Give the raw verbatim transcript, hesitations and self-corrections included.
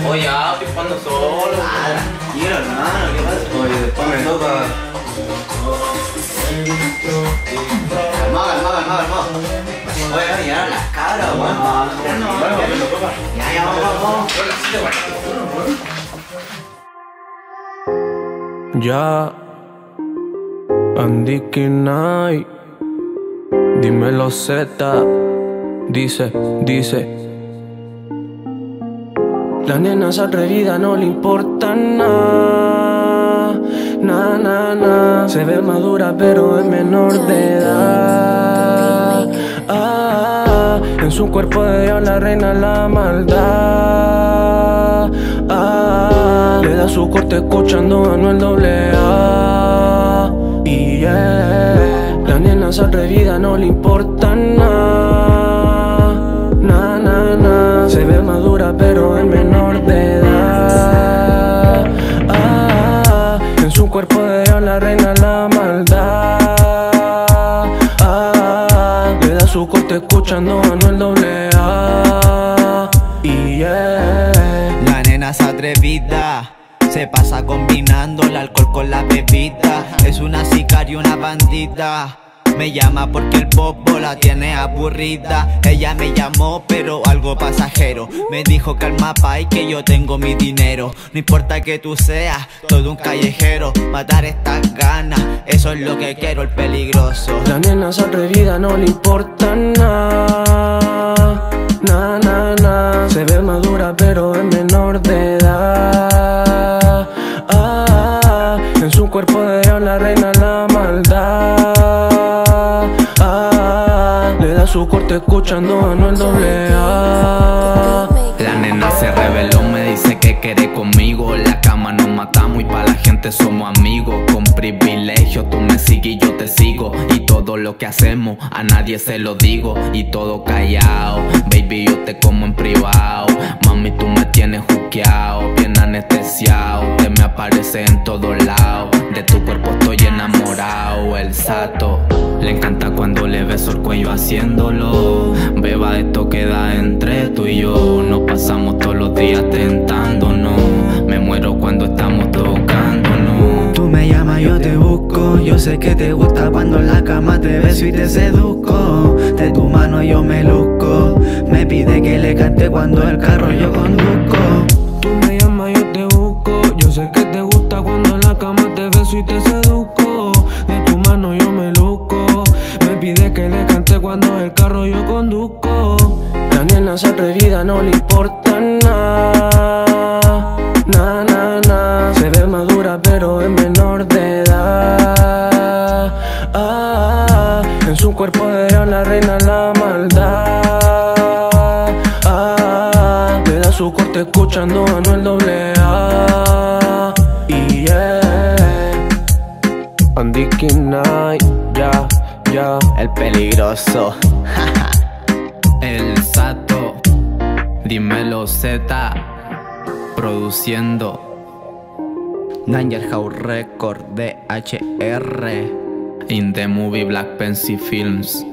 Oye, ya, estoy jugando solo. Ah, tranquilo, hermano, ¿qué pasa? Oye, después me toca. Calmado, calmado, calmado, calmado. Oye, oye, llegaron las cabras, weón. Ya, ya, vamos, vamos, vamos. Ya, Andy Kinay, dímelo Z, dice, dice. La nena es atrevida, no le importa nada, na, na, na. Se ve madura pero es menor de edad. Ah, en su cuerpo de Dios la reina la maldad. Ah, le da su corte escuchando a Anuel doble A. Y yeah, la nena es atrevida, no le importa nada, na, na, na. Se ve madura pero es menor de edad. Ah, en su cuerpo de Dios la reina la maldad. Ah, le da su corte escuchando a Anuel doble A. Y yeah, la nena es atrevida, se pasa combinando el alcohol con la bebida. Es una sicaria, una bandida. Me llama porque el bobo la tiene aburrida. Ella me llamó pero algo pasajero. Me dijo calma pa' y que yo tengo mi dinero. No importa que tú seas todo un callejero, matar estas ganas, eso es lo que quiero, el peligroso. la nena es atrevida, no le importa nada, na, na, na. Se ve madura pero es menor de edad. Ah, en su cuerpo de Dios la reina la maldad. Ah, le da su corte escuchando a Anuel doble A. La nena se reveló, me dice que quiere conmigo. En la cama nos matamos y pa' la gente somos amigos. Con privilegio tú me sigues y yo te sigo. Y todo lo que hacemos a nadie se lo digo. Y todo callado, baby yo te como en privado. Mami tú me tienes juqueado, bien anestesiado. Te me aparece en todos lados, de tu cuerpo estoy enamorado. El sato le encanta cuando le beso el cuello haciéndolo. Beba, esto queda entre tú y yo. Nos pasamos todos los días tentándonos. Me muero cuando estamos tocándonos. Tú me llamas, yo te busco. Yo sé que te gusta cuando en la cama te beso y te seduzco. De tu mano yo me luzco. Me pide que le cante cuando el carro yo conduzco. Tú me llamas, yo te busco. Yo sé que te gusta cuando en la cama te beso y te seduzco. De tu mano yo me luzco. Me pide que le cante cuando el carro yo conduzco. La nena es atrevida, no le importa nada, na, na, na. Se ve madura pero es menor de edad. Ah, en su cuerpo de Dios la reina la maldad. Ah, le da su corte escuchando a Anuel doble A. Y yeah, Andy Kinay, ya, ya. El peligroso. El sato, dímelo Z, produciendo. Danger House Record, D H R. In the movie Black Pencil Films.